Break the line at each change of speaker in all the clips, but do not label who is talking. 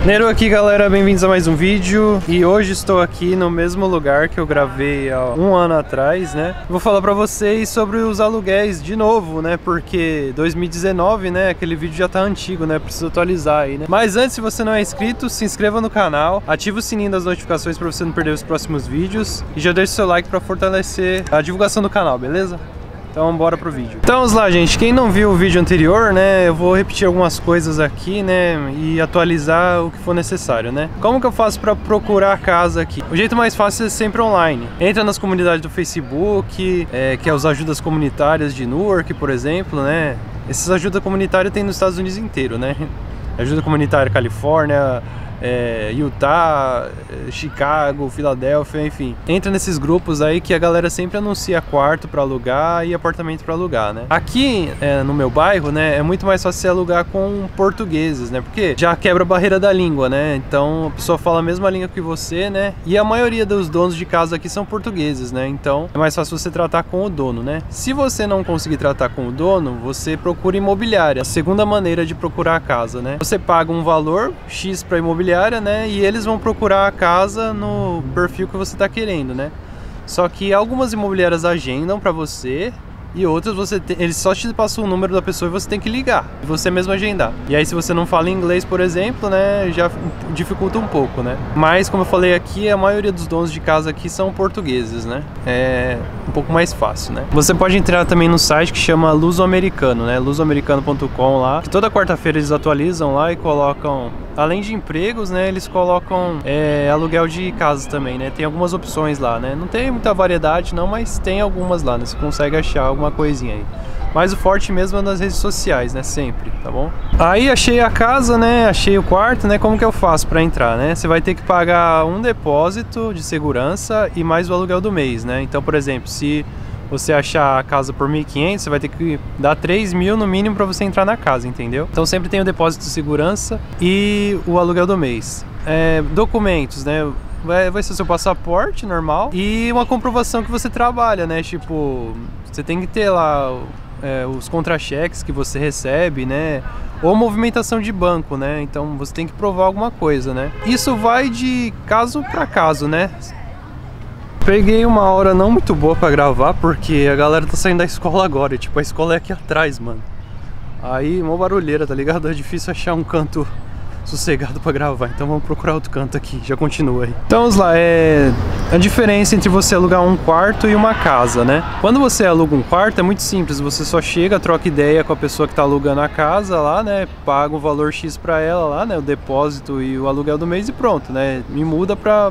Nero aqui, galera, bem-vindos a mais um vídeo. E hoje estou aqui no mesmo lugar que eu gravei há um ano atrás, né? Vou falar pra vocês sobre os aluguéis de novo, né? Porque 2019, né? Aquele vídeo já tá antigo, né? Preciso atualizar aí, né? Mas antes, se você não é inscrito, se inscreva no canal, ative o sininho das notificações pra você não perder os próximos vídeos e já deixe seu like pra fortalecer a divulgação do canal, beleza? Então bora pro vídeo. Então vamos lá, gente, quem não viu o vídeo anterior, né, eu vou repetir algumas coisas aqui, né, e atualizar o que for necessário, né. Como que eu faço para procurar a casa aqui? O jeito mais fácil é sempre online. Entra nas comunidades do Facebook, que é os ajudas comunitárias de Newark, por exemplo, né. Essas ajudas comunitárias tem nos Estados Unidos inteiro, né. Ajuda comunitária Califórnia, Utah, Chicago, Filadélfia, enfim. Entra nesses grupos aí que a galera sempre anuncia quarto para alugar e apartamento para alugar, né? Aqui no meu bairro, né, é muito mais fácil você alugar com portugueses, né? Porque já quebra a barreira da língua, né? Então a pessoa fala a mesma língua que você, né? E a maioria dos donos de casa aqui são portugueses, né? Então é mais fácil você tratar com o dono, né? Se você não conseguir tratar com o dono, você procura imobiliária. A segunda maneira de procurar a casa, né? Você paga um valor X para imobiliária, né? E eles vão procurar a casa no perfil que você está querendo, né? Só que algumas imobiliárias agendam para você e outras eles só te passam o número da pessoa e você tem que ligar e você mesmo agendar. E aí se você não fala inglês, por exemplo, né, já dificulta um pouco, né? Mas como eu falei aqui, a maioria dos donos de casa aqui são portugueses, né? É um pouco mais fácil, né? Você pode entrar também no site que chama Lusoamericano, né? Lusoamericano.com lá, que toda quarta-feira eles atualizam lá e colocam, além de empregos, né, eles colocam aluguel de casas também, né? Tem algumas opções lá, né? Não tem muita variedade não, mas tem algumas lá, né? Você consegue achar alguma coisinha aí. Mas o forte mesmo é nas redes sociais, né? Sempre, tá bom? Aí achei a casa, né? Achei o quarto, né? Como que eu faço pra entrar, né? Você vai ter que pagar um depósito de segurança e mais o aluguel do mês, né? Então, por exemplo, se você achar a casa por 1.500, você vai ter que dar 3.000 no mínimo para você entrar na casa, entendeu? Então sempre tem o depósito de segurança e o aluguel do mês. Documentos, né? Vai ser seu passaporte normal e uma comprovação que você trabalha, né? Tipo, você tem que ter lá os contra-cheques que você recebe, né? Ou movimentação de banco, né? Então você tem que provar alguma coisa, né? Isso vai de caso para caso, né? Peguei uma hora não muito boa pra gravar, porque a galera tá saindo da escola agora, e tipo, a escola é aqui atrás, mano. Aí, mó barulheira, tá ligado? É difícil achar um canto sossegado pra gravar, então vamos procurar outro canto aqui, já continua aí. Então vamos lá, a diferença entre você alugar um quarto e uma casa, né? Quando você aluga um quarto é muito simples, você só chega, troca ideia com a pessoa que tá alugando a casa lá, né? Paga o valor X pra ela lá, né? O depósito e o aluguel do mês e pronto, né? E muda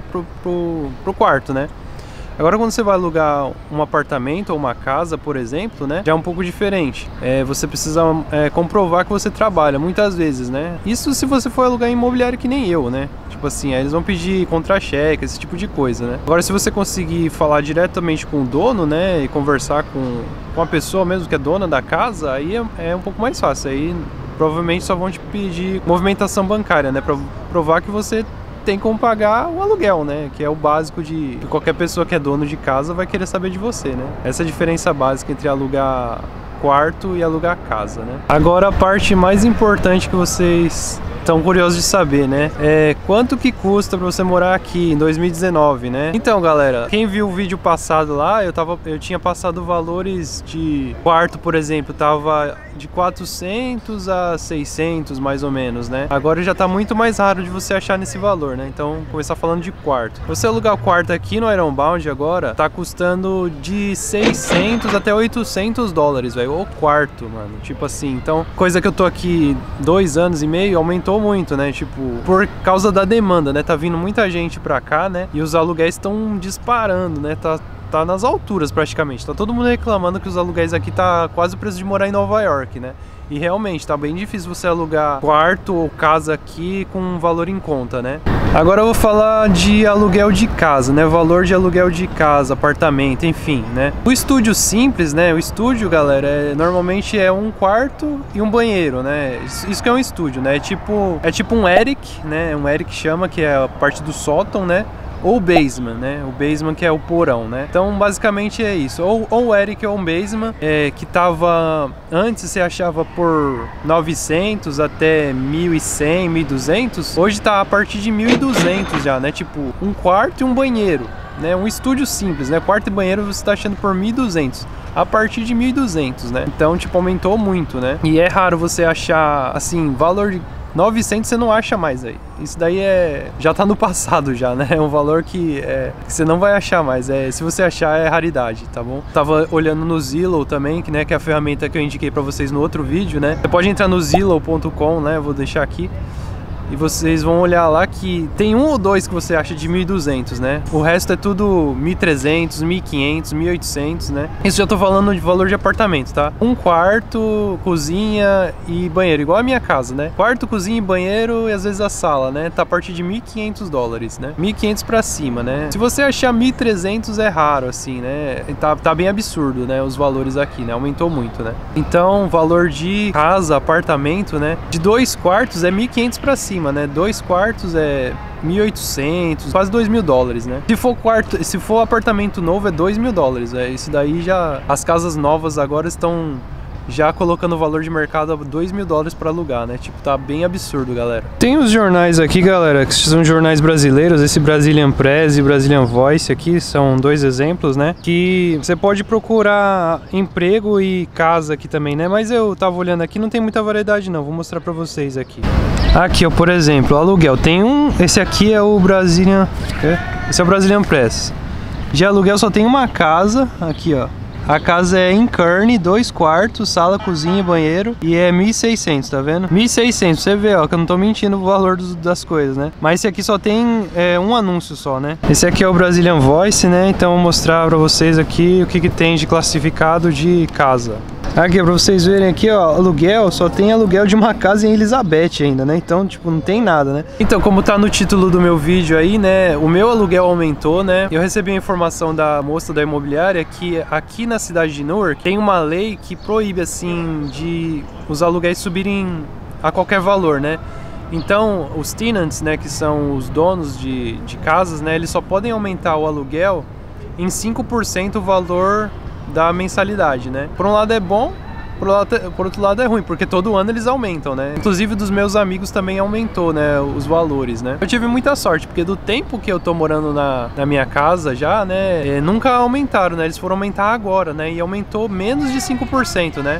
pro quarto, né? Agora quando você vai alugar um apartamento ou uma casa, por exemplo, né, já é um pouco diferente. Você precisa comprovar que você trabalha, muitas vezes, né? Isso se você for alugar em imobiliário que nem eu, né? Tipo assim, aí eles vão pedir contra-cheque, esse tipo de coisa, né? Agora se você conseguir falar diretamente com o dono, né, e conversar com a pessoa mesmo que é dona da casa, aí é um pouco mais fácil. Aí provavelmente só vão te pedir movimentação bancária, né, pra provar que você tem como pagar o aluguel, né? Que é o básico que qualquer pessoa que é dono de casa vai querer saber de você, né? Essa é a diferença básica entre alugar quarto e alugar casa, né? Agora a parte mais importante que vocês estão curiosos de saber, né? Quanto que custa pra você morar aqui em 2019, né? Então, galera, quem viu o vídeo passado lá, eu tinha passado valores de quarto, por exemplo, tava de 400 a 600 mais ou menos, né? Agora já tá muito mais raro de você achar nesse valor, né? Então, começar falando de quarto. Você alugar o quarto aqui no Ironbound agora, tá custando de 600 até 800 dólares, velho. O quarto, mano. Tipo assim, então, coisa que eu tô aqui 2 anos e meio, aumentou muito, né? Tipo, por causa da demanda, né? Tá vindo muita gente pra cá, né? E os aluguéis estão disparando, né? Tá nas alturas praticamente. Tá todo mundo reclamando que os aluguéis aqui tá quase o preço de morar em Nova York, né? E realmente tá bem difícil você alugar quarto ou casa aqui com um valor em conta, né? Agora eu vou falar de aluguel de casa, né? Valor de aluguel de casa, apartamento, enfim, né? O estúdio simples, né? O estúdio, galera, normalmente é um quarto e um banheiro, né? Isso que é um estúdio, né? É tipo um Eric, né? Um Eric chama, que é a parte do sótão, né? ou basement, né? O basement que é o porão, né? Então basicamente é isso. Ou o Eric ou um basement, que tava antes você achava por 900 até 1.100, 1.200. Hoje tá a partir de 1.200 já, né? Tipo, um quarto e um banheiro, né? Um estúdio simples, né? Quarto e banheiro você tá achando por 1.200. A partir de 1.200, né? Então, tipo, aumentou muito, né? E é raro você achar, assim, valor de 900 você não acha mais aí. Isso daí já tá no passado já, né? É um valor que você não vai achar mais. Se você achar, é raridade, tá bom? Tava olhando no Zillow também, que é a ferramenta que eu indiquei pra vocês no outro vídeo, né? Você pode entrar no Zillow.com, né? Eu vou deixar aqui. E vocês vão olhar lá que tem um ou dois que você acha de 1.200, né? O resto é tudo 1.300, 1.500, 1.800, né? Isso já tô falando de valor de apartamento, tá? Um quarto, cozinha e banheiro, igual a minha casa, né? Quarto, cozinha e banheiro e às vezes a sala, né? Tá a partir de 1.500 dólares, né? 1.500 pra cima, né? Se você achar 1.300 é raro, assim, né? Tá bem absurdo, né? Os valores aqui, né? Aumentou muito, né? Então, valor de casa, apartamento, né? De 2 quartos é 1.500 pra cima, né? 2 quartos é 1.800, quase 2.000 dólares, né? Se for apartamento novo é 2.000 dólares, isso daí já, as casas novas agora estão já colocando o valor de mercado a 2.000 dólares para alugar, né? Tipo, tá bem absurdo, galera. Tem os jornais aqui, galera, que são jornais brasileiros, esse Brazilian Press e Brazilian Voice aqui, são 2 exemplos, né? Que você pode procurar emprego e casa aqui também, né? Mas eu tava olhando aqui, não tem muita variedade não, vou mostrar pra vocês aqui. Aqui, ó, por exemplo, aluguel, tem esse aqui é o Brazilian, esse é o Brazilian Press. De aluguel só tem uma casa, aqui, ó. A casa é em Kearney, 2 quartos, sala, cozinha e banheiro. E é 1.600, tá vendo? 1.600, você vê, ó, que eu não tô mentindo o valor das coisas, né? Mas esse aqui só tem um anúncio só, né? Esse aqui é o Brazilian Voice, né? Então eu vou mostrar pra vocês aqui o que tem de classificado de casa. Aqui, pra vocês verem aqui, ó, aluguel, só tem aluguel de uma casa em Elizabeth ainda, né? Então, tipo, não tem nada, né? Então, como tá no título do meu vídeo aí, né? O meu aluguel aumentou, né? Eu recebi a informação da moça da imobiliária que aqui na cidade de Newark tem uma lei que proíbe, assim, de os aluguéis subirem a qualquer valor, né? Então, os tenants, né, que são os donos de casas, né? Eles só podem aumentar o aluguel em 5% o valor da mensalidade, né? Por um lado é bom, por outro lado é ruim, porque todo ano eles aumentam, né? Inclusive dos meus amigos também aumentou, né, os valores, né? Eu tive muita sorte, porque do tempo que eu tô morando na minha casa já, né, nunca aumentaram, né? Eles foram aumentar agora, né? E aumentou menos de 5%, né?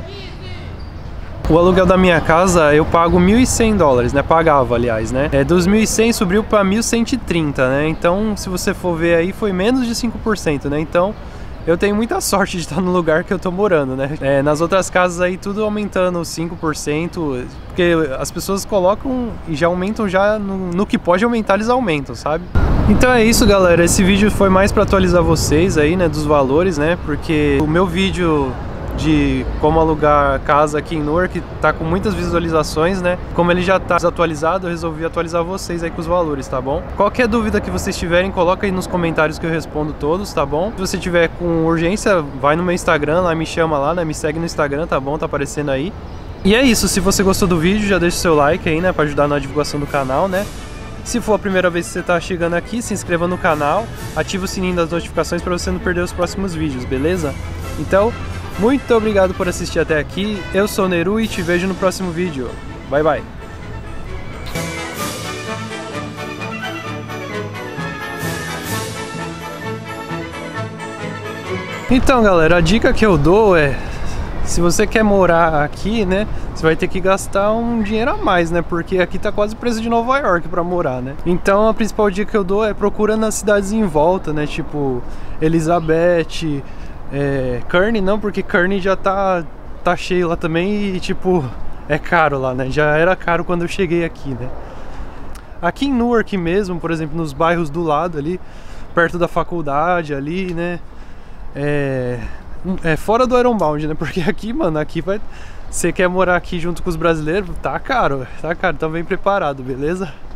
O aluguel da minha casa eu pago 1.100 dólares, né? Pagava, aliás, né? Dos 1.100 subiu para 1.130, né? Então, se você for ver aí, foi menos de 5%, né? Então, eu tenho muita sorte de estar no lugar que eu tô morando, né? Nas outras casas aí, tudo aumentando 5%, porque as pessoas colocam e já aumentam já no que pode aumentar, eles aumentam, sabe? Então é isso, galera. Esse vídeo foi mais para atualizar vocês aí, né? Dos valores, né? Porque o meu vídeo de como alugar casa aqui em Newark tá com muitas visualizações, né? Como ele já tá desatualizado, eu resolvi atualizar vocês aí com os valores, tá bom? Qualquer dúvida que vocês tiverem, coloca aí nos comentários que eu respondo todos, tá bom? Se você tiver com urgência, vai no meu Instagram, lá me chama lá, né? Me segue no Instagram, tá bom? Tá aparecendo aí. E é isso, se você gostou do vídeo, já deixa o seu like aí, né? Pra ajudar na divulgação do canal, né? Se for a primeira vez que você tá chegando aqui, se inscreva no canal, ativa o sininho das notificações para você não perder os próximos vídeos, beleza? Então, muito obrigado por assistir até aqui, eu sou o Neru e te vejo no próximo vídeo. Bye, bye! Então, galera, a dica que eu dou é, se você quer morar aqui, né, você vai ter que gastar um dinheiro a mais, né, porque aqui tá quase o preço de Nova York pra morar, né. Então a principal dica que eu dou é procura nas cidades em volta, né, tipo Elizabeth, Kearney não, porque Kearney já tá cheio lá também e tipo, é caro lá, né, já era caro quando eu cheguei aqui, né. Aqui em Newark mesmo, por exemplo, nos bairros do lado ali, perto da faculdade ali, né, fora do Ironbound, né? Porque aqui, mano, aqui vai... Você quer morar aqui junto com os brasileiros? Tá caro, então vem preparado, beleza?